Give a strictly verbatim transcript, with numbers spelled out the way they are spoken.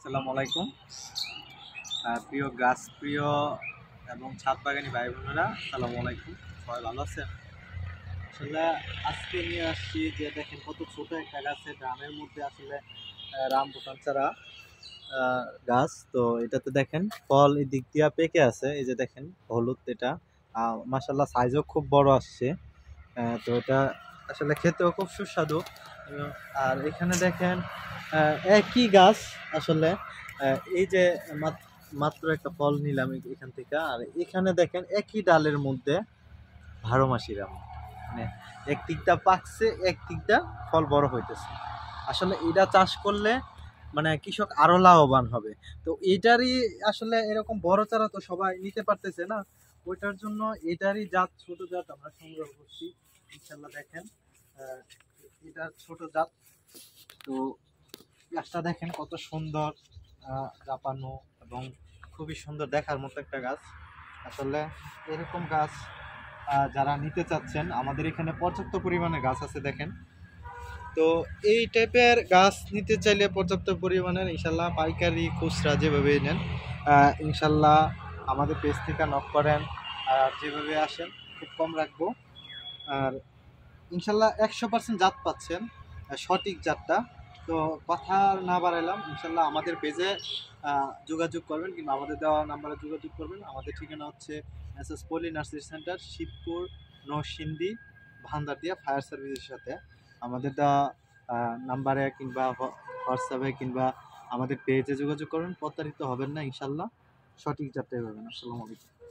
আসসালামু আলাইকুম। আহ, প্রিয় গাছ প্রিয় এবং ছাদ বাগানি ভাই বোনেরা, আসসালামু আলাইকুম। সবাই ভালো আছেন? আসলে আজকে নিয়ে আসছি যে দেখেন কত ছোট একটা গাছে ড্রামের মধ্যে আসলে আহ, রামবুটান চারা আহ, গাছ। তো এটাতে দেখেন ফল এই দিক দিয়া পেকে আছে, এই যে দেখেন হলুদ এটা। আহ, মাশাআল্লাহ সাইজও খুব বড় আসছে। আহ, তো এটা আসলে খেতেও খুব সুস্বাদু। এবং আর এখানে দেখেন আহ, একই গাছ আসলে আহ, এই যে মাত- মাত্র একটা ফল নিলাম এ- এখান থেকে। আর এখানে দেখেন একই ডালের মধ্যে বারো মাসি আম, মানে এক দিকটা পাকছে, এক দিকটা ফল বড় হইতেছে। আসলে এটা চাষ করলে মানে কৃষক আরো লাভবান হবে। তো এটারই আসলে এরকম বড় চারা তো সবাই নিতে পারতেছে না, ওইটার জন্য এটারই জাত, ছোট জাত আমরা সংগ্রহ করছি। ইনশাল্লাহ দেখেন আহ, এটা ছোট জাত। তো গাছটা দেখেন কত সুন্দর, আহ, জাপানো এবং খুবই সুন্দর দেখার মতো একটা গাছ। আসলে এরকম গাছ আহ, যারা নিতে চাচ্ছেন, আমাদের এখানে পর্যাপ্ত পরিমাণে গাছ আছে দেখেন। তো এই টাইপের গাছ নিতে চাইলে পর্যাপ্ত পরিমাণের ইনশাল্লাহ পাইকারি খুচরা যেভাবে নেন, আহ, ইনশাল্লাহ আমাদের পেজ থেকে নক করেন। আর যেভাবে আসেন খুব কম রাখবো। আর ইনশাল্লাহ একশো পার্সেন্ট জাত পাচ্ছেন, আহ, সঠিক জাতটা। তো কথা আর না বাড়াইলাম, ইনশাল্লাহ আমাদের পেজে যোগাযোগ করবেন কিংবা আমাদের দেওয়া নাম্বারে যোগাযোগ করবেন। আমাদের ঠিকানা হচ্ছে S S poly nursery centre, Shibpur, Narsingdi, Bhandardia fire সার্ভিসের সাথে। আমাদের দেওয়া নাম্বারে কিংবা হোয়াটসঅ্যাপে কিংবা আমাদের পেজে যোগাযোগ করবেন, প্রতারিত হবেন না ইনশাল্লাহ, সঠিক জাতটাই পাবেন। আসসালামু আলাইকুম।